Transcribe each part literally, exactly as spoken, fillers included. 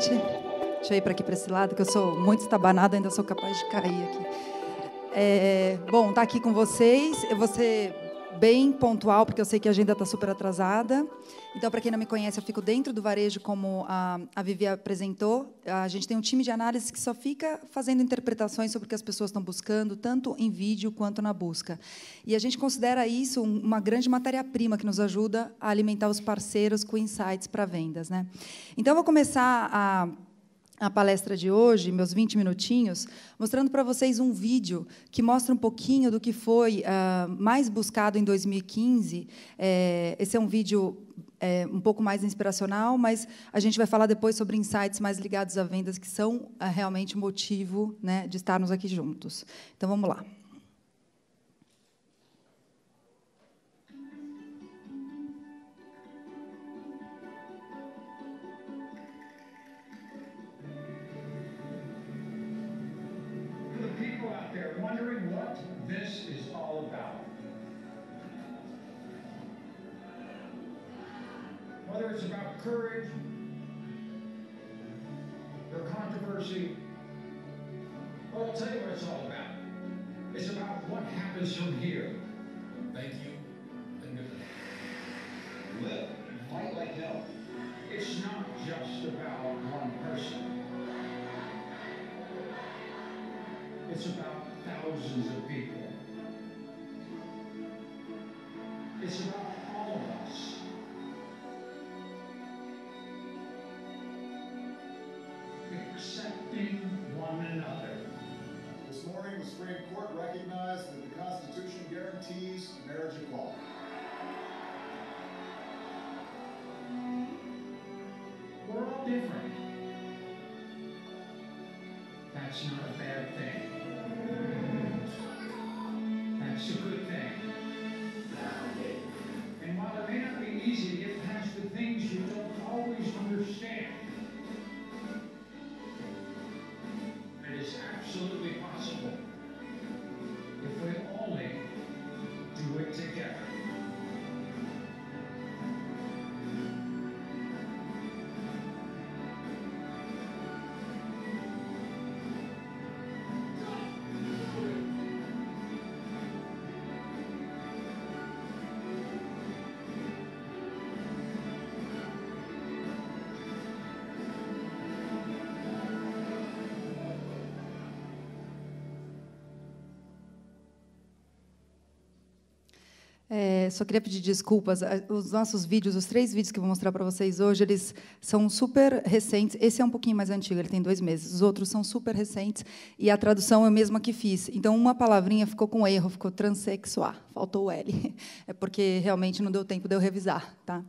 gente. Deixa eu ir para aqui, para esse lado, que eu sou muito estabanada, ainda sou capaz de cair aqui. É, bom, estar tá aqui com vocês. Eu vou ser bem pontual, porque eu sei que a agenda está super atrasada. Então, para quem não me conhece, eu fico dentro do varejo, como a, a Vivi apresentou. A gente tem um time de análise que só fica fazendo interpretações sobre o que as pessoas estão buscando, tanto em vídeo quanto na busca. E a gente considera isso uma grande matéria-prima que nos ajuda a alimentar os parceiros com insights para vendas, né? Então, eu vou começar a... a palestra de hoje, meus vinte minutinhos, mostrando para vocês um vídeo que mostra um pouquinho do que foi uh, mais buscado em dois mil e quinze. É, esse é um vídeo é, um pouco mais inspiracional, mas a gente vai falar depois sobre insights mais ligados a vendas, que são uh, realmente o motivo, né, de estarmos aqui juntos. Então, vamos lá. Whether it's about courage or controversy, well, I'll tell you what it's all about. It's about what happens from here. Thank you, and good night. Live, fight like hell. It's not just about one person. It's about thousands of people. It's about all of us. Accepting one another. This morning, the Supreme Court recognized that the Constitution guarantees marriage equality. We're all different. That's not a bad thing. That's a good thing. And while it may not be easy to get past the things you don't always understand, it's absolutely possible if we only do it together. É, só queria pedir desculpas. Os nossos vídeos, os três vídeos que eu vou mostrar para vocês hoje, eles são super recentes. Esse é um pouquinho mais antigo, ele tem dois meses. Os outros são super recentes e a tradução eu mesma que fiz. Então, uma palavrinha ficou com erro, ficou transexuar, faltou o L. É porque realmente não deu tempo de eu revisar, tá?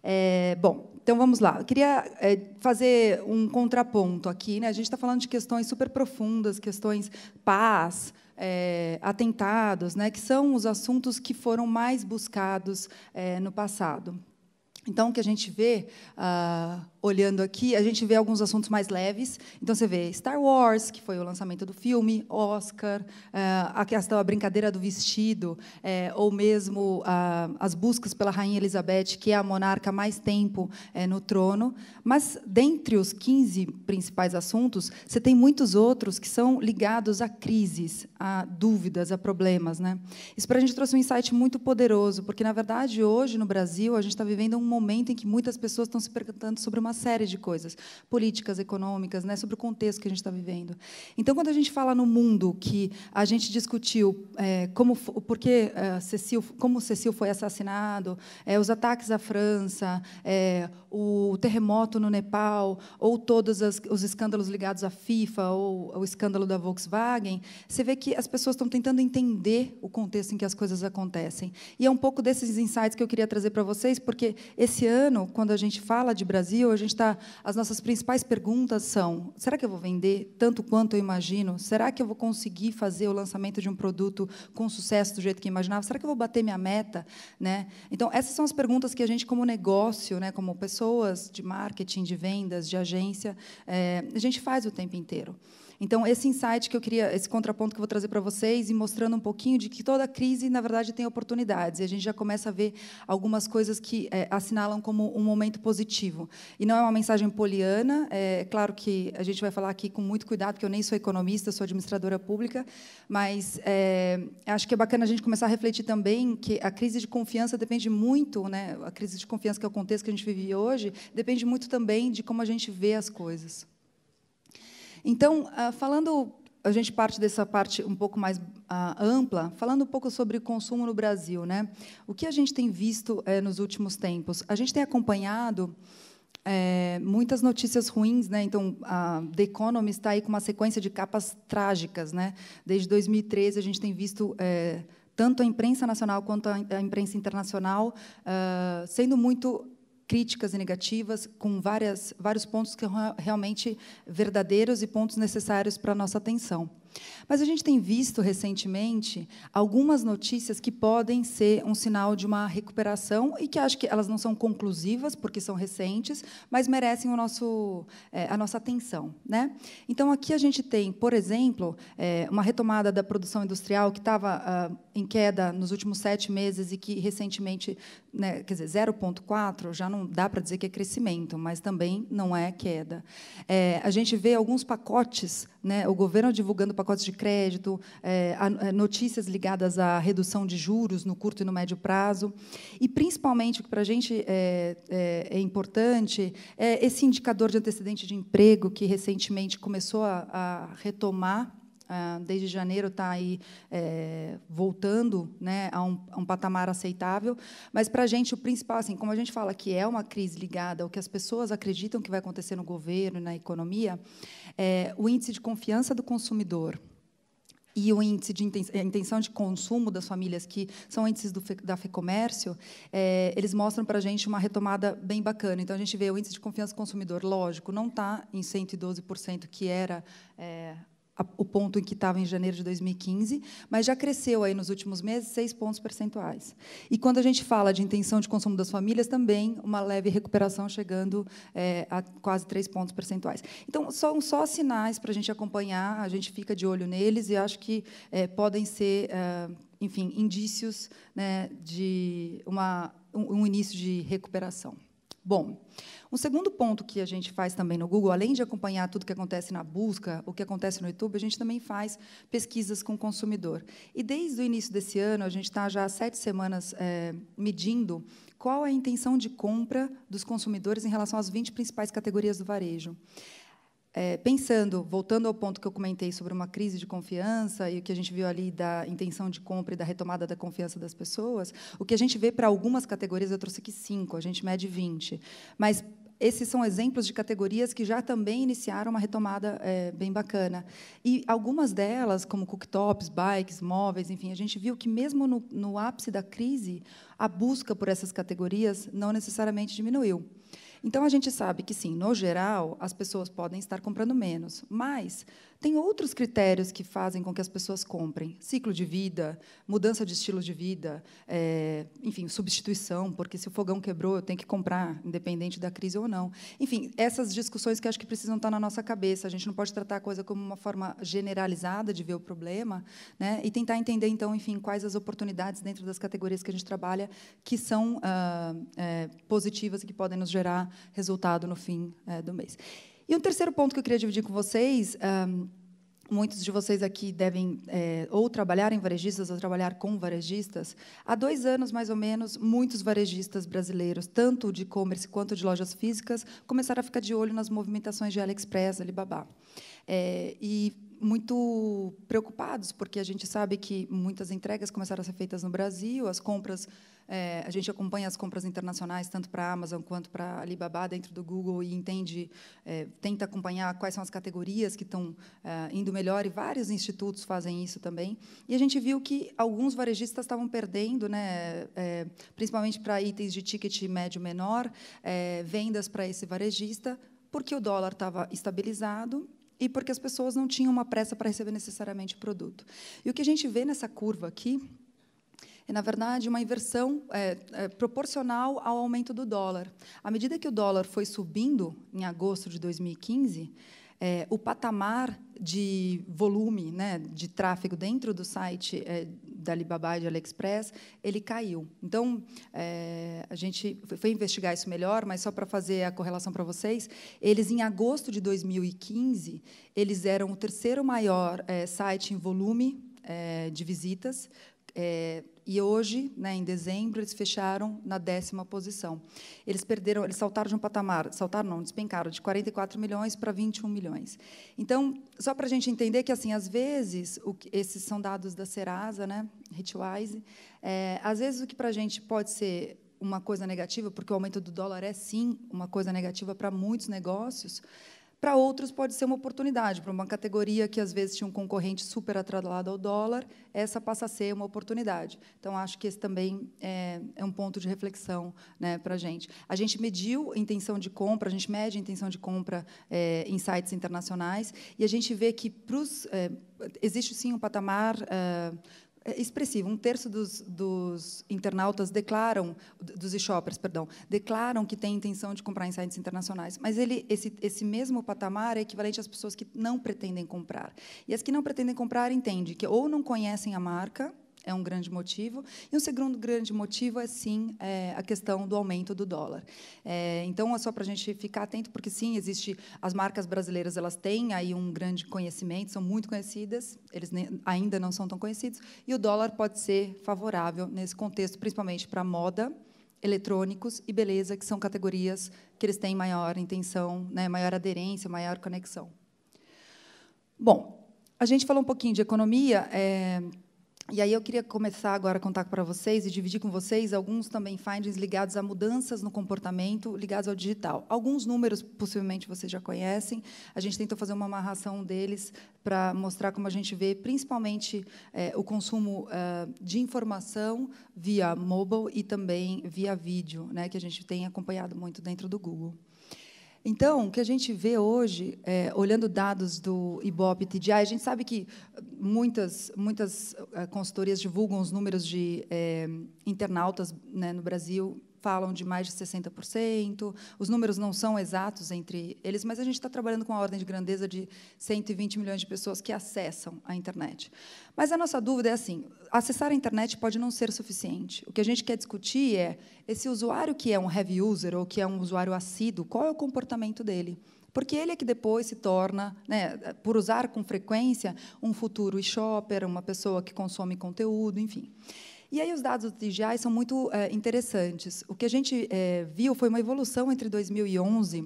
É, bom, então vamos lá. Eu queria é, fazer um contraponto aqui, né? A gente está falando de questões super profundas, questões paz, É, atentados, né, que são os assuntos que foram mais buscados é, no passado. Então, o que a gente vê, ah, olhando aqui, a gente vê alguns assuntos mais leves. Então, você vê Star Wars, que foi o lançamento do filme, Oscar, ah, a questão, a brincadeira do vestido, é, ou mesmo ah, as buscas pela Rainha Elizabeth, que é a monarca há mais tempo é, no trono. Mas, dentre os quinze principais assuntos, você tem muitos outros que são ligados a crises, a dúvidas, a problemas, né? Isso, para a gente, trouxe um insight muito poderoso, porque, na verdade, hoje, no Brasil, a gente está vivendo um momento em que muitas pessoas estão se perguntando sobre uma série de coisas, políticas, econômicas, né, sobre o contexto que a gente está vivendo. Então, quando a gente fala no mundo que a gente discutiu é, como, por que é, Cecil, como Cecil foi assassinado, é, os ataques à França, é, o terremoto no Nepal, ou todos as, os escândalos ligados à FIFA, ou o escândalo da Volkswagen, você vê que as pessoas estão tentando entender o contexto em que as coisas acontecem. E é um pouco desses insights que eu queria trazer para vocês, porque esse ano, quando a gente fala de Brasil, a gente está, as nossas principais perguntas são: será que eu vou vender tanto quanto eu imagino? Será que eu vou conseguir fazer o lançamento de um produto com sucesso do jeito que eu imaginava? Será que eu vou bater minha meta? Né? Então, essas são as perguntas que a gente, como negócio, né, como pessoas de marketing, de vendas, de agência, é, a gente faz o tempo inteiro. Então, esse insight que eu queria, esse contraponto que eu vou trazer para vocês, e mostrando um pouquinho de que toda crise, na verdade, tem oportunidades. E a gente já começa a ver algumas coisas que é, assinalam como um momento positivo. E não é uma mensagem poliana. É claro que a gente vai falar aqui com muito cuidado, porque eu nem sou economista, sou administradora pública, mas é, acho que é bacana a gente começar a refletir também que a crise de confiança depende muito, né, a crise de confiança, que é o contexto que a gente vive hoje, depende muito também de como a gente vê as coisas. Então, falando, a gente parte dessa parte um pouco mais ampla, falando um pouco sobre consumo no Brasil, né? O que a gente tem visto é, nos últimos tempos? A gente tem acompanhado é, muitas notícias ruins, né? Então, a The Economist está aí com uma sequência de capas trágicas, né? Desde dois mil e treze, a gente tem visto é, tanto a imprensa nacional quanto a imprensa internacional uh, sendo muito críticas e negativas, com várias, vários pontos que são realmente verdadeiros e pontos necessários para a nossa atenção. Mas a gente tem visto, recentemente, algumas notícias que podem ser um sinal de uma recuperação e que acho que elas não são conclusivas, porque são recentes, mas merecem o nosso, é, a nossa atenção, né? Então, aqui a gente tem, por exemplo, é, uma retomada da produção industrial que estava ah, em queda nos últimos sete meses e que, recentemente, né, quer dizer, zero vírgula quatro, já não dá para dizer que é crescimento, mas também não é queda. É, a gente vê alguns pacotes, né, o governo divulgando pacotes de crédito, é, notícias ligadas à redução de juros no curto e no médio prazo, e, principalmente, o que para a gente é, é, é importante é esse indicador de antecedente de emprego, que, recentemente, começou a, a retomar, ah, desde janeiro está aí é, voltando, né, a, um, a um patamar aceitável, mas, para a gente, o principal, assim, como a gente fala que é uma crise ligada ao que as pessoas acreditam que vai acontecer no governo e na economia, é, o índice de confiança do consumidor e o índice de intenção de consumo das famílias, que são índices do, da FEComércio, é, eles mostram para a gente uma retomada bem bacana. Então, a gente vê o índice de confiança do consumidor, lógico, não está em cento e doze por cento, que era é, a, o ponto em que estava em janeiro de dois mil e quinze, mas já cresceu aí nos últimos meses seis pontos percentuais. E, quando a gente fala de intenção de consumo das famílias, também uma leve recuperação, chegando é, a quase três pontos percentuais. Então, são só sinais para a gente acompanhar, a gente fica de olho neles, e acho que é, podem ser, é, enfim, indícios, né, de uma, um, um início de recuperação. Bom, um segundo ponto que a gente faz também no Google, além de acompanhar tudo que acontece na busca, o que acontece no YouTube, a gente também faz pesquisas com o consumidor. E, desde o início desse ano, a gente está já há sete semanas é, medindo qual é a intenção de compra dos consumidores em relação às vinte principais categorias do varejo. É, pensando, voltando ao ponto que eu comentei sobre uma crise de confiança e o que a gente viu ali da intenção de compra e da retomada da confiança das pessoas, o que a gente vê para algumas categorias, eu trouxe aqui cinco, a gente mede vinte. Mas esses são exemplos de categorias que já também iniciaram uma retomada é, bem bacana. E algumas delas, como cooktops, bikes, móveis, enfim, a gente viu que, mesmo no, no ápice da crise, a busca por essas categorias não necessariamente diminuiu. Então, a gente sabe que, sim, no geral, as pessoas podem estar comprando menos, mas tem outros critérios que fazem com que as pessoas comprem. Ciclo de vida, mudança de estilo de vida, é, enfim, substituição, porque, se o fogão quebrou, eu tenho que comprar, independente da crise ou não. Enfim, essas discussões que acho que precisam estar na nossa cabeça. A gente não pode tratar a coisa como uma forma generalizada de ver o problema, né, e tentar entender, então, enfim, quais as oportunidades dentro das categorias que a gente trabalha que são ah, é, positivas e que podem nos gerar resultado no fim é, do mês. E um terceiro ponto que eu queria dividir com vocês, um, muitos de vocês aqui devem é, ou trabalhar em varejistas ou trabalhar com varejistas. Há dois anos, mais ou menos, muitos varejistas brasileiros, tanto de e-commerce quanto de lojas físicas, começaram a ficar de olho nas movimentações de AliExpress, Alibaba. É, e muito preocupados, porque a gente sabe que muitas entregas começaram a ser feitas no Brasil, as compras, é, a gente acompanha as compras internacionais, tanto para a Amazon quanto para a Alibaba, dentro do Google, e entende, é, tenta acompanhar quais são as categorias que estão é, indo melhor, e vários institutos fazem isso também. E a gente viu que alguns varejistas estavam perdendo, né, é, principalmente para itens de ticket médio menor, é, vendas para esse varejista, porque o dólar estava estabilizado e porque as pessoas não tinham uma pressa para receber necessariamente o produto. E o que a gente vê nessa curva aqui é, na verdade, uma inversão é, é, proporcional ao aumento do dólar. À medida que o dólar foi subindo, em agosto de dois mil e quinze, é, o patamar de volume, né, de tráfego dentro do site é, da Alibaba e de AliExpress, ele caiu. Então, é, a gente foi investigar isso melhor, mas só para fazer a correlação para vocês, eles, em agosto de dois mil e quinze, eles eram o terceiro maior é, site em volume é, de visitas, é, e hoje, né, em dezembro, eles fecharam na décima posição. Eles perderam, eles saltaram de um patamar, saltaram não, despencaram de quarenta e quatro milhões para vinte e um milhões. Então, só para a gente entender que, assim, às vezes, o que, esses são dados da Serasa, né, Hitwise, é, às vezes o que para a gente pode ser uma coisa negativa, porque o aumento do dólar é, sim, uma coisa negativa para muitos negócios, para outros pode ser uma oportunidade, para uma categoria que, às vezes, tinha um concorrente super atrelado ao dólar, essa passa a ser uma oportunidade. Então, acho que esse também é, é um ponto de reflexão, né, para a gente. A gente mediu a intenção de compra, a gente mede a intenção de compra é, em sites internacionais, e a gente vê que pros, é, existe, sim, um patamar é, expressivo. Um terço dos, dos internautas declaram, dos e-shoppers, perdão, declaram que têm intenção de comprar em sites internacionais. Mas ele, esse, esse mesmo patamar é equivalente às pessoas que não pretendem comprar. E as que não pretendem comprar entendem que ou não conhecem a marca, é um grande motivo, e um segundo grande motivo é, sim, é, a questão do aumento do dólar. É, então, é só para a gente ficar atento, porque, sim, existe, as marcas brasileiras, elas têm aí um grande conhecimento, são muito conhecidas, eles nem, ainda não são tão conhecidos, e o dólar pode ser favorável nesse contexto, principalmente para moda, eletrônicos e beleza, que são categorias que eles têm maior intenção, né, maior aderência, maior conexão. Bom, a gente falou um pouquinho de economia, é, e aí eu queria começar agora a contar para vocês e dividir com vocês alguns também findings ligados a mudanças no comportamento ligados ao digital. Alguns números, possivelmente, vocês já conhecem. A gente tentou fazer uma amarração deles para mostrar como a gente vê, principalmente, é, o consumo é, de informação via mobile e também via vídeo, né, que a gente tem acompanhado muito dentro do Google. Então, o que a gente vê hoje, é, olhando dados do Ibope e T D I, a gente sabe que muitas, muitas é, consultorias divulgam os números de é, internautas, né, no Brasil, falam de mais de sessenta por cento. Os números não são exatos entre eles, mas a gente está trabalhando com uma ordem de grandeza de cento e vinte milhões de pessoas que acessam a internet. Mas a nossa dúvida é assim, acessar a internet pode não ser suficiente. O que a gente quer discutir é esse usuário que é um heavy user ou que é um usuário assíduo, qual é o comportamento dele? Porque ele é que depois se torna, né, por usar com frequência, um futuro e-shopper, uma pessoa que consome conteúdo, enfim. E aí os dados do T G I são muito é, interessantes. O que a gente é, viu foi uma evolução entre dois mil e onze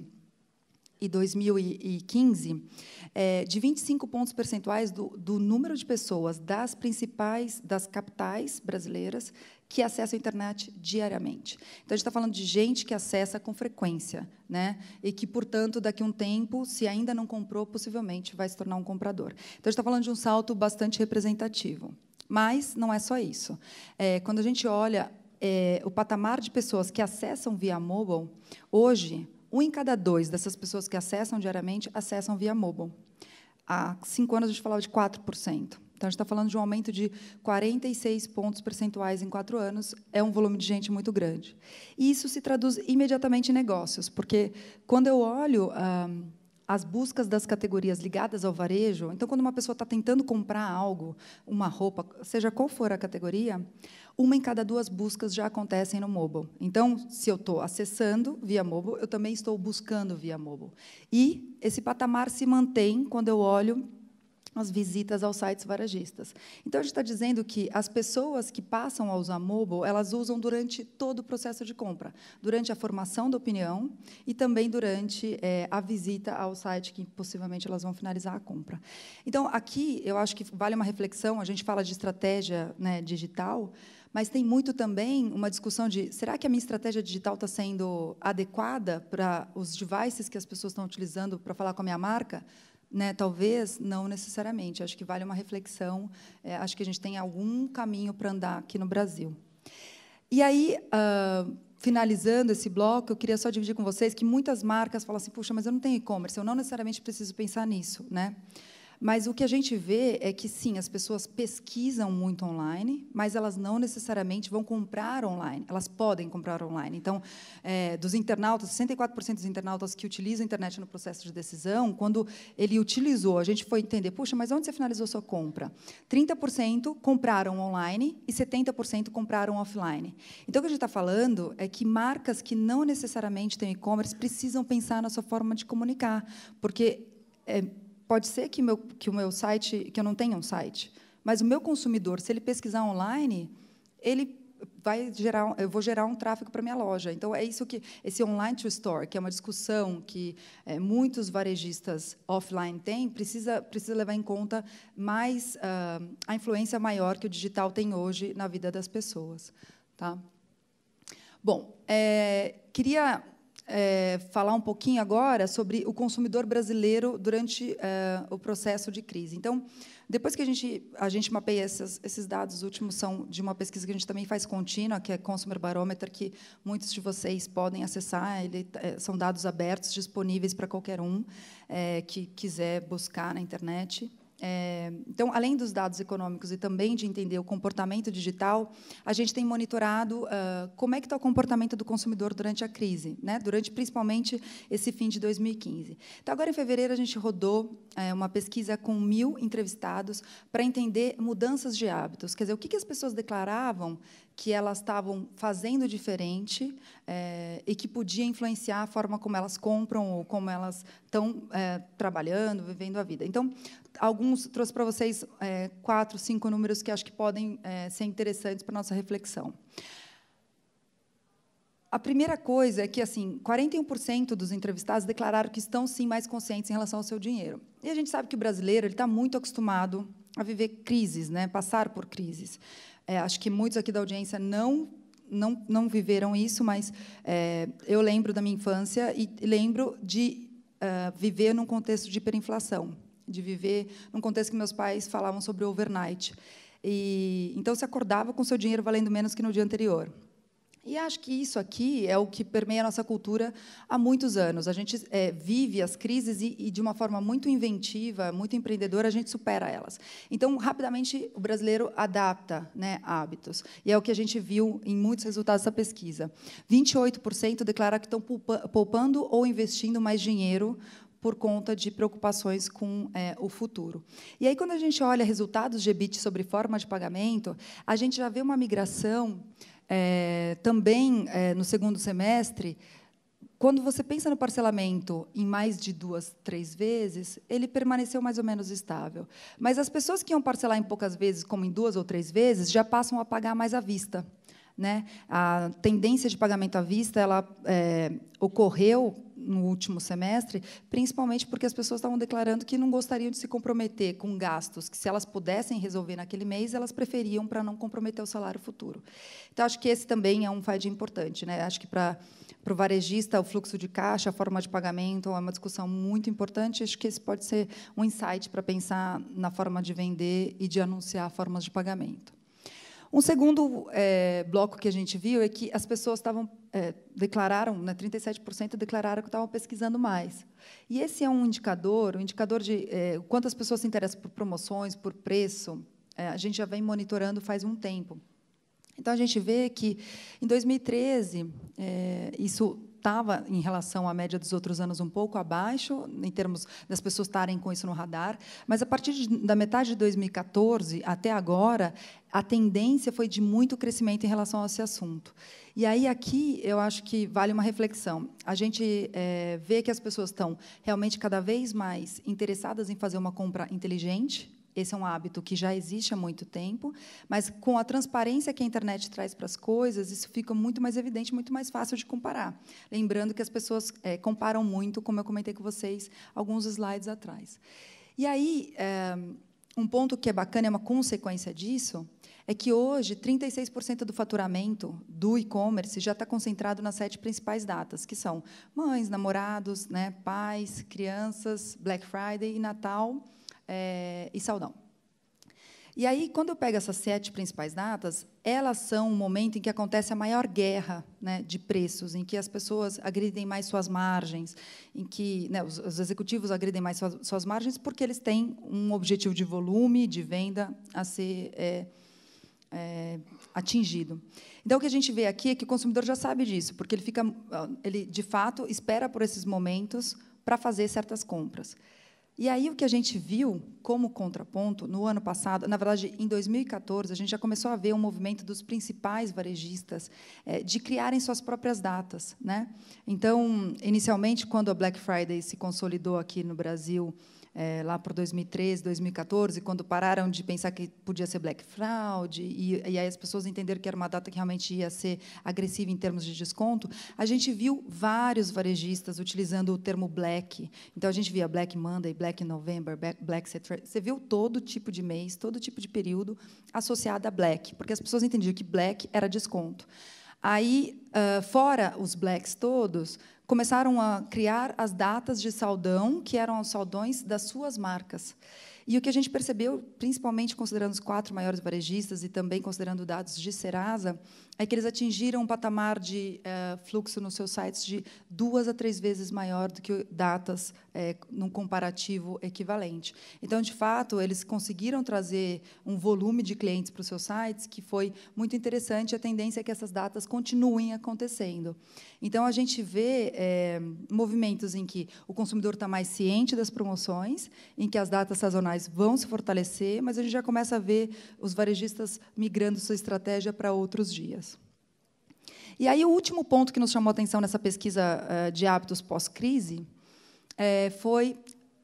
e dois mil e quinze, é, de vinte e cinco pontos percentuais do, do número de pessoas das principais, das capitais brasileiras que acessam a internet diariamente. Então, a gente está falando de gente que acessa com frequência, né? E que, portanto, daqui a um tempo, se ainda não comprou, possivelmente vai se tornar um comprador. Então, a gente está falando de um salto bastante representativo. Mas não é só isso. É, quando a gente olha é, o patamar de pessoas que acessam via mobile, hoje, um em cada dois dessas pessoas que acessam diariamente acessam via mobile. Há cinco anos, a gente falava de quatro por cento. Então, a gente está falando de um aumento de quarenta e seis pontos percentuais em quatro anos. É um volume de gente muito grande. E isso se traduz imediatamente em negócios, porque, quando eu olho ah, as buscas das categorias ligadas ao varejo, então, quando uma pessoa está tentando comprar algo, uma roupa, seja qual for a categoria, uma em cada duas buscas já acontecem no mobile. Então, se eu estou acessando via mobile, eu também estou buscando via mobile. E esse patamar se mantém quando eu olho as visitas aos sites varejistas. Então, a gente está dizendo que as pessoas que passam a usar mobile, elas usam durante todo o processo de compra, durante a formação da opinião e também durante é, a visita ao site, que possivelmente elas vão finalizar a compra. Então, aqui, eu acho que vale uma reflexão, a gente fala de estratégia, né, digital, mas tem muito também uma discussão de, será que a minha estratégia digital está sendo adequada para os devices que as pessoas estão utilizando para falar com a minha marca? Né, talvez, não necessariamente. Acho que vale uma reflexão. É, acho que a gente tem algum caminho para andar aqui no Brasil. E aí, uh, finalizando esse bloco, eu queria só dividir com vocês que muitas marcas falam assim, puxa, mas eu não tenho e-commerce, eu não necessariamente preciso pensar nisso, né? Mas o que a gente vê é que, sim, as pessoas pesquisam muito online, mas elas não necessariamente vão comprar online. Elas podem comprar online. Então, é, dos internautas, sessenta e quatro por cento dos internautas que utilizam a internet no processo de decisão, quando ele utilizou, a gente foi entender, puxa, mas onde você finalizou sua compra? trinta por cento compraram online e setenta por cento compraram offline. Então, o que a gente está falando é que marcas que não necessariamente têm e-commerce precisam pensar na sua forma de comunicar, porque é, pode ser que, meu, que o meu site, que eu não tenha um site, mas o meu consumidor, se ele pesquisar online, ele vai gerar, eu vou gerar um tráfego para minha loja. Então é isso que esse online to store, que é uma discussão que é, muitos varejistas offline têm, precisa precisa levar em conta mais uh, a influência maior que o digital tem hoje na vida das pessoas, tá? Bom, é, queria É, falar um pouquinho agora sobre o consumidor brasileiro durante é, o processo de crise. Então, depois que a gente, a gente mapeia esses, esses dados, últimos são de uma pesquisa que a gente também faz contínua, que é Consumer Barometer, que muitos de vocês podem acessar. Ele, é, são dados abertos, disponíveis para qualquer um é, que quiser buscar na internet. É, então, além dos dados econômicos e também de entender o comportamento digital, a gente tem monitorado uh, como é que está o comportamento do consumidor durante a crise, né? Durante principalmente esse fim de dois mil e quinze. Então, agora em fevereiro a gente rodou é, uma pesquisa com mil entrevistados para entender mudanças de hábitos, quer dizer, o que, que as pessoas declaravam que elas estavam fazendo diferente é, e que podia influenciar a forma como elas compram ou como elas estão é, trabalhando, vivendo a vida. Então, alguns trouxe para vocês é, quatro, cinco números que acho que podem é, ser interessantes para a nossa reflexão. A primeira coisa é que, assim, quarenta e um por cento dos entrevistados declararam que estão, sim, mais conscientes em relação ao seu dinheiro. E a gente sabe que o brasileiro ele está muito acostumado a viver crises, né, passar por crises. É, acho que muitos aqui da audiência não, não, não viveram isso, mas é, eu lembro da minha infância e lembro de uh, viver num contexto de hiperinflação, de viver num contexto que meus pais falavam sobre overnight. E, então, se acordava com o seu dinheiro valendo menos que no dia anterior. E acho que isso aqui é o que permeia a nossa cultura há muitos anos. A gente é, vive as crises e, e, de uma forma muito inventiva, muito empreendedora, a gente supera elas. Então, rapidamente, o brasileiro adapta, né, hábitos. E é o que a gente viu em muitos resultados dessa pesquisa. vinte e oito por cento declaram que estão poupando ou investindo mais dinheiro por conta de preocupações com é, o futuro. E aí, quando a gente olha resultados de E B I T sobre forma de pagamento, a gente já vê uma migração. É, também, é, no segundo semestre, quando você pensa no parcelamento em mais de duas, três vezes, ele permaneceu mais ou menos estável. Mas as pessoas que iam parcelar em poucas vezes, como em duas ou três vezes, já passam a pagar mais à vista, né? A tendência de pagamento à vista ela, é, ocorreu no último semestre, principalmente porque as pessoas estavam declarando que não gostariam de se comprometer com gastos que, se elas pudessem resolver naquele mês, elas preferiam para não comprometer o salário futuro. Então, acho que esse também é um fator importante, né? Acho que para para o varejista, o fluxo de caixa, a forma de pagamento, é uma discussão muito importante. Acho que esse pode ser um insight para pensar na forma de vender e de anunciar formas de pagamento. Um segundo é, bloco que a gente viu é que as pessoas estavam é, declararam, né, trinta e sete por cento declararam que estavam pesquisando mais. E esse é um indicador, um indicador de é, quantas pessoas se interessam por promoções, por preço. É, a gente já vem monitorando faz um tempo. Então, a gente vê que, em dois mil e treze, é, isso estava, em relação à média dos outros anos, um pouco abaixo, em termos das pessoas estarem com isso no radar, mas, a partir de, da metade de dois mil e quatorze até agora, a tendência foi de muito crescimento em relação a esse assunto. E aí, aqui, eu acho que vale uma reflexão. A gente é, vê que as pessoas estão realmente cada vez mais interessadas em fazer uma compra inteligente. Esse é um hábito que já existe há muito tempo, mas, com a transparência que a internet traz para as coisas, isso fica muito mais evidente, muito mais fácil de comparar. Lembrando que as pessoas é, comparam muito, como eu comentei com vocês alguns slides atrás. E aí, é, um ponto que é bacana, é uma consequência disso, é que, hoje, trinta e seis por cento do faturamento do e-commerce já está concentrado nas sete principais datas, que são mães, namorados, né, pais, crianças, Black Friday e Natal, É, e saudão. E aí, quando eu pego essas sete principais datas, elas são um momento em que acontece a maior guerra, né, de preços, em que as pessoas agridem mais suas margens, em que, né, os, os executivos agridem mais suas, suas margens porque eles têm um objetivo de volume, de venda a ser é, é, atingido. Então, o que a gente vê aqui é que o consumidor já sabe disso, porque ele, fica, ele de fato, espera por esses momentos para fazer certas compras. E aí o que a gente viu como contraponto no ano passado, na verdade, em dois mil e quatorze, a gente já começou a ver um movimento dos principais varejistas é, de criarem suas próprias datas, né? Então, inicialmente, quando a Black Friday se consolidou aqui no Brasil, é, lá por dois mil e treze, dois mil e quatorze, quando pararam de pensar que podia ser Black Fraud, e, e aí as pessoas entenderam que era uma data que realmente ia ser agressiva em termos de desconto, a gente viu vários varejistas utilizando o termo Black. Então, a gente via Black Monday, Black November, Black Saturday. Você viu todo tipo de mês, todo tipo de período associado a Black, porque as pessoas entendiam que Black era desconto. Aí, uh, fora os Blacks todos, começaram a criar as datas de saldão, que eram os saldões das suas marcas. E o que a gente percebeu, principalmente considerando os quatro maiores varejistas e também considerando dados de Serasa, é que eles atingiram um patamar de eh, fluxo nos seus sites de duas a três vezes maior do que datas eh, num comparativo equivalente. Então, de fato, eles conseguiram trazer um volume de clientes para os seus sites que foi muito interessante. A tendência é que essas datas continuem acontecendo. Então, a gente vê eh, movimentos em que o consumidor está mais ciente das promoções, em que as datas sazonais vão se fortalecer, mas a gente já começa a ver os varejistas migrando sua estratégia para outros dias. E aí, o último ponto que nos chamou a atenção nessa pesquisa uh, de hábitos pós-crise é, foi,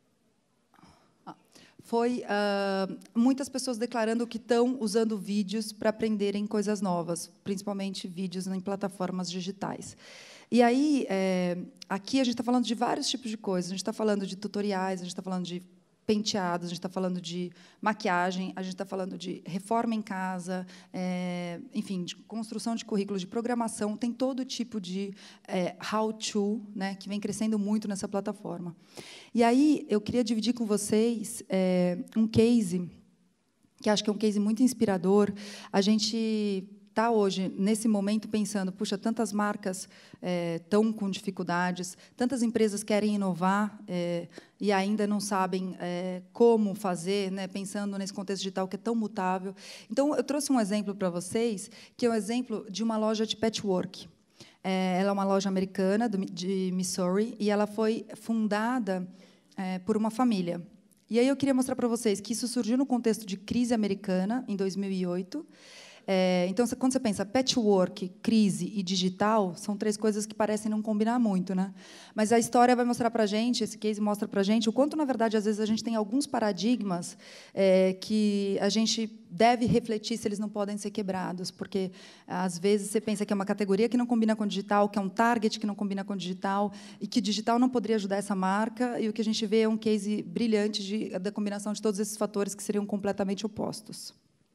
foi uh, muitas pessoas declarando que estão usando vídeos para aprenderem coisas novas, principalmente vídeos em plataformas digitais. E aí, é, aqui a gente está falando de vários tipos de coisas. A gente está falando de tutoriais, a gente está falando de penteados, a gente está falando de maquiagem, a gente está falando de reforma em casa, é, enfim, de construção de currículos, de programação, tem todo tipo de é, how-to, né, que vem crescendo muito nessa plataforma. E aí eu queria dividir com vocês é, um case, que acho que é um case muito inspirador. A gente está hoje, nesse momento, pensando, puxa, tantas marcas estão é, com dificuldades, tantas empresas querem inovar é, e ainda não sabem é, como fazer, né, pensando nesse contexto digital que é tão mutável. Então, eu trouxe um exemplo para vocês, que é um exemplo de uma loja de patchwork. É, ela é uma loja americana, do, de Missouri, e ela foi fundada é, por uma família. E aí eu queria mostrar para vocês que isso surgiu no contexto de crise americana, em dois mil e oito. É, então, quando você pensa patchwork, crise e digital, são três coisas que parecem não combinar muito, né? Mas a história vai mostrar para a gente, esse case mostra para a gente, o quanto, na verdade, às vezes, a gente tem alguns paradigmas é, que a gente deve refletir se eles não podem ser quebrados, porque, às vezes, você pensa que é uma categoria que não combina com digital, que é um target que não combina com digital, e que digital não poderia ajudar essa marca, e o que a gente vê é um case brilhante de, da combinação de todos esses fatores que seriam completamente opostos.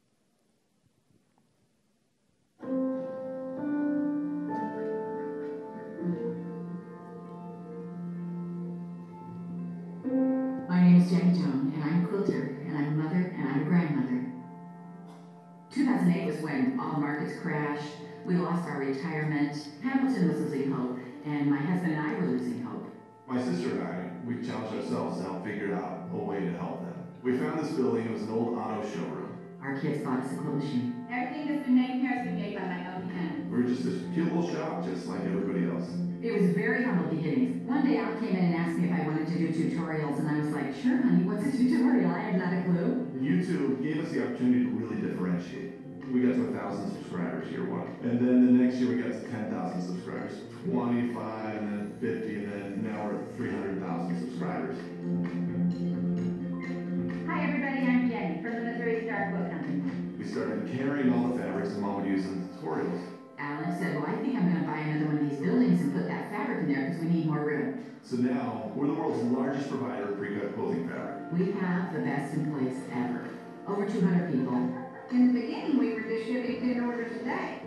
My name is Jenny Joan, and I'm a quilter, and I'm a mother, and I'm a grandmother. two thousand eight was when all the markets crashed. We lost our retirement. Hamilton was losing hope, and my husband and I were losing hope. My sister and I, we challenged ourselves to help figure out a way to help them. We found this building. It was an old auto showroom. Our kids thought it's a quilt machine. Everything that's been made here has been made by my own hand. We were just a cute little shop, just like everybody else. It was very humble beginnings. One day Al came in and asked me if I wanted to do tutorials, and I was like, sure, honey, what's a tutorial? I had not a clue. YouTube gave us the opportunity to really differentiate. We got to one thousand subscribers year one. And then the next year we got to ten thousand subscribers. twenty-five, and then fifty, and then now we're at three hundred thousand subscribers. Hi, everybody. I'm Jenny from the Missouri Star Quilt Company. We started carrying all the fabrics that Mom would use in the tutorials. Alex said, well, I think I'm going to buy another one of these buildings and put that fabric in there because we need more room. So now, we're the world's largest provider of pre-cut quilting fabric. We have the best employees ever. Over two hundred people. In the beginning, we were just shipping ten orders a day.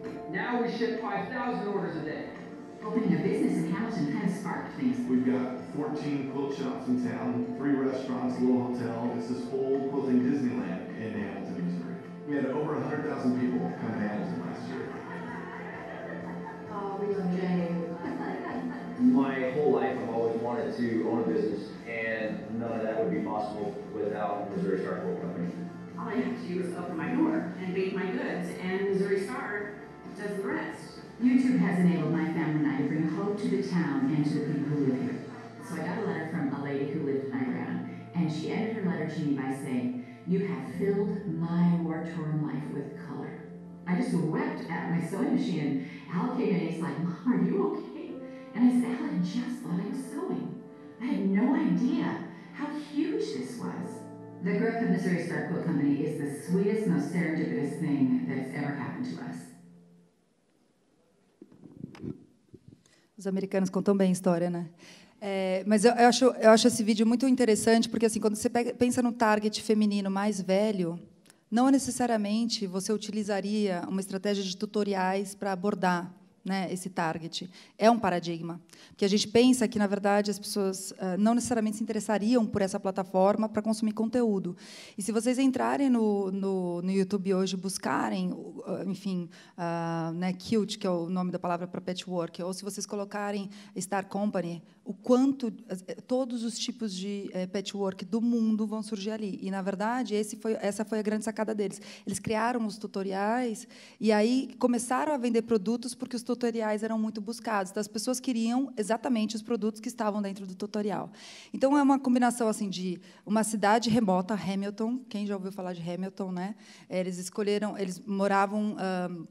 Now we ship five thousand orders a day. Opening a business in Hamilton kind of sparked things. We've got fourteen quilt shops in town, three restaurants, a little hotel. It's this whole quilting Disneyland in Hamilton, Missouri. We had over one hundred thousand people come to Hamilton last year. Oh, we love Jay. My whole life, I've always wanted to own a business, and none of that would be possible without Missouri Star Quilt Company. All I have to do is open my door and bake my goods, and Missouri Star does the rest. YouTube has enabled my family and I to bring hope to the town and to the people who live here. So I got a letter from a lady who lived in Iran, and she ended her letter to me by saying, "You have filled my war-torn life with color." I just wept at my sewing machine. Al came in and he's like, "Mom, are you okay?" And I said, "Al, I just thought I was sewing. I had no idea how huge this was." The growth of Missouri Star Quilt Company is the sweetest, most serendipitous thing that's ever happened to us. Os americanos contam bem a história, né? É, mas eu, eu, acho, eu acho esse vídeo muito interessante, porque assim, quando você pega, pensa no target feminino mais velho, não necessariamente você utilizaria uma estratégia de tutoriais para abordar, né, esse target. É um paradigma. Porque a gente pensa que, na verdade, as pessoas uh, não necessariamente se interessariam por essa plataforma para consumir conteúdo. E se vocês entrarem no, no, no YouTube hoje, buscarem, uh, enfim, uh, né, Quilt, que é o nome da palavra para patchwork, ou se vocês colocarem Star Company, o quanto todos os tipos de eh, patchwork do mundo vão surgir ali. E, na verdade, esse foi, essa foi a grande sacada deles. Eles criaram os tutoriais e aí começaram a vender produtos porque os tutoriais eram muito buscados. Então, as pessoas queriam exatamente os produtos que estavam dentro do tutorial. Então, é uma combinação assim de uma cidade remota, Hamilton. Quem já ouviu falar de Hamilton, né? Eles escolheram, eles moravam um,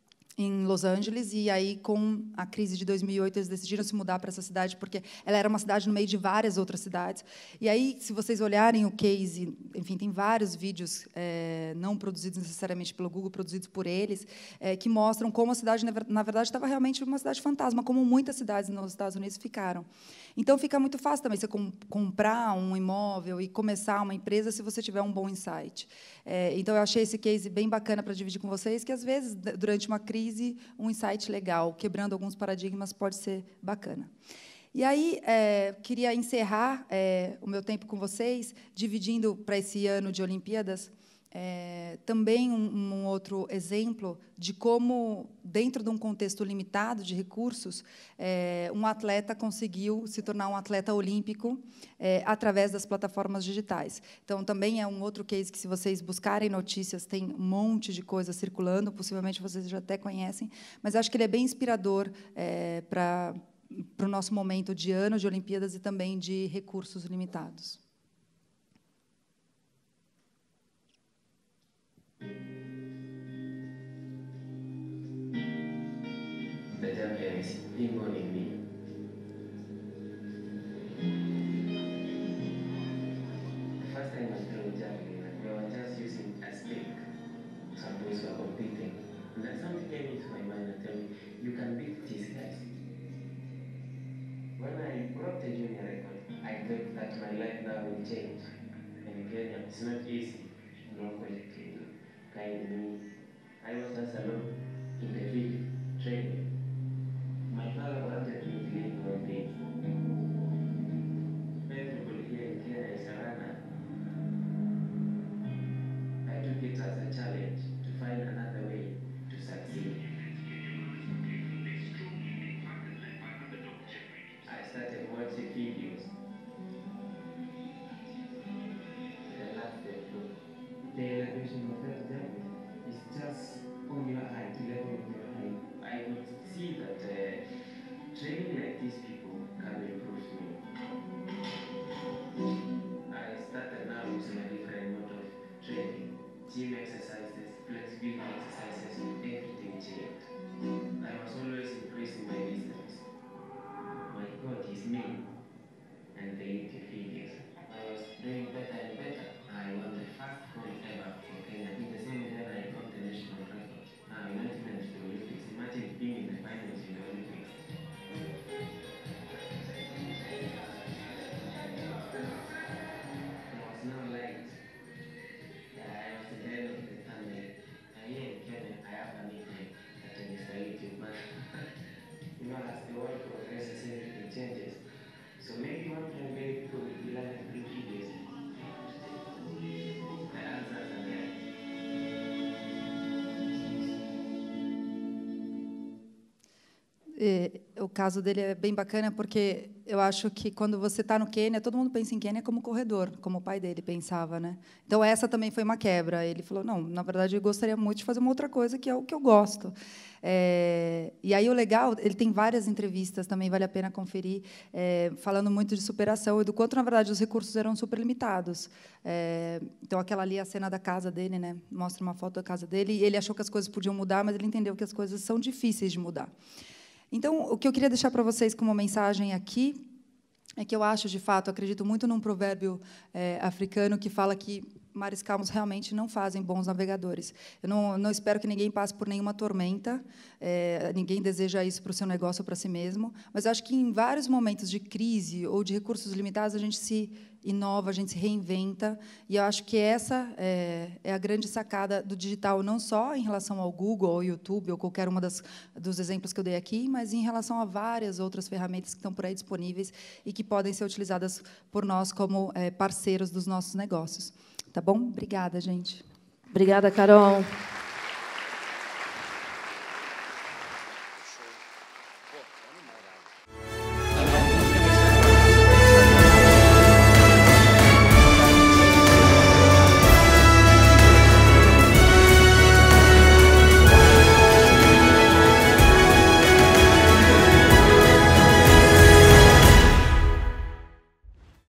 em Los Angeles, e aí, com a crise de dois mil e oito, eles decidiram se mudar para essa cidade, porque ela era uma cidade no meio de várias outras cidades. E aí, se vocês olharem o case, enfim, tem vários vídeos, é, não produzidos necessariamente pelo Google, produzidos por eles, é, que mostram como a cidade, na verdade, estava realmente uma cidade fantasma, como muitas cidades nos Estados Unidos ficaram. Então, fica muito fácil também você com, comprar um imóvel e começar uma empresa se você tiver um bom insight. É, então, eu achei esse case bem bacana para dividir com vocês, que, às vezes, durante uma crise, um insight legal, quebrando alguns paradigmas, pode ser bacana. E aí, é, queria encerrar é, o meu tempo com vocês, dividindo para esse ano de Olimpíadas, É, também um, um outro exemplo de como, dentro de um contexto limitado de recursos, é, um atleta conseguiu se tornar um atleta olímpico é, através das plataformas digitais. Então, também é um outro case que, se vocês buscarem notícias, tem um monte de coisa circulando, possivelmente vocês já até conhecem, mas acho que ele é bem inspirador é, para, para o nosso momento de ano de Olimpíadas e também de recursos limitados. The champion is involving me. The first time I was throwing javelin, we were just using a stick. Some boys were competing. And then something came into my mind and told me, you can beat these guys. When I broke the junior record, I thought that my life now will change. And in Kenya, it's not easy. Nobody can guide me. I was just alone in the field, training. My father wanted me to live one day. Everybody here in Kenya is a runner. I took it as a challenge to find another way to succeed. I started watching videos. The last step, the elevation of that jump is just on your height, level of your height. I would see that uh, training like these people can improve me. I started now using a different mode of training. Gym exercises, flexibility exercises, everything changed. I was always increasing my distance. My God is me and the YouTube videos. I was doing better and better. I won the first gold ever for Kenya. In the same year I got the national record. Now E, o caso dele é bem bacana, porque eu acho que, quando você está no Quênia, todo mundo pensa em Quênia como corredor, como o pai dele pensava, né? Então, essa também foi uma quebra. Ele falou, não, na verdade, eu gostaria muito de fazer uma outra coisa, que é o que eu gosto. É, e aí, o legal, ele tem várias entrevistas, também vale a pena conferir, é, falando muito de superação e do quanto, na verdade, os recursos eram super limitados. É, então, aquela ali é a cena da casa dele, né? Mostra uma foto da casa dele, e ele achou que as coisas podiam mudar, mas ele entendeu que as coisas são difíceis de mudar. Então, o que eu queria deixar para vocês como mensagem aqui é que eu acho, de fato, acredito muito num provérbio é, africano que fala que mares calmos realmente não fazem bons navegadores. Eu não, não espero que ninguém passe por nenhuma tormenta, é, ninguém deseja isso para o seu negócio ou para si mesmo, mas eu acho que, em vários momentos de crise ou de recursos limitados, a gente se inova, a gente se reinventa, e eu acho que essa é, é a grande sacada do digital, não só em relação ao Google, ao YouTube, ou qualquer uma das, dos exemplos que eu dei aqui, mas em relação a várias outras ferramentas que estão por aí disponíveis e que podem ser utilizadas por nós como é, parceiros dos nossos negócios. Tá bom? Obrigada, gente. Obrigada, Carol.